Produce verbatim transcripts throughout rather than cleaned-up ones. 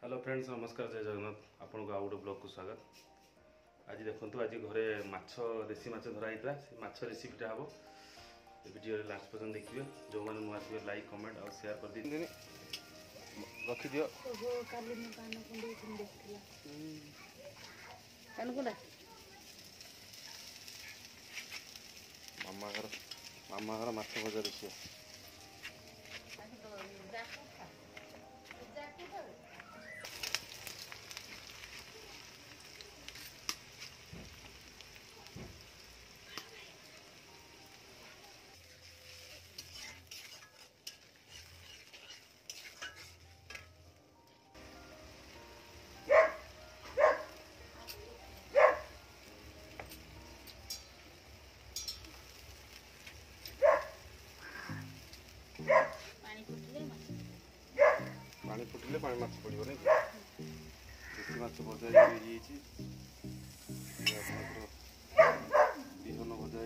Hello friends, नमस्कार, जय जगन्नाथ। आपन को आउ गोटे ब्लॉग को स्वागत। आज देखो आज घरे माछ देसी माछ धरा होता से माछ रेसिपीटा हम वीडियो लास्ट पर्यटन देखिए। जो मैंने नुआ थे लाइक कमेंट और शेयर कर दी रखी दियो। मामा घर मामा घर माछ भजा देखिए। पानी फुटिले पानी माछ पड़ो नहीं देसी माछ भजा बिहन भजा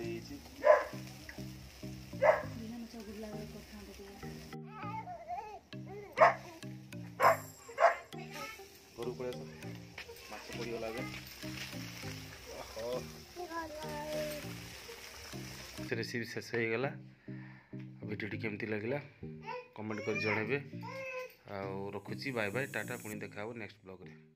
घर पड़े माछ पड़गला रेसिपी शेष हो गला। वीडियो केमती लगे कमेंट कर जणेबे। आ रखुची बाय बाय टाटा पुणी देखा नेक्स्ट ब्लॉग रे।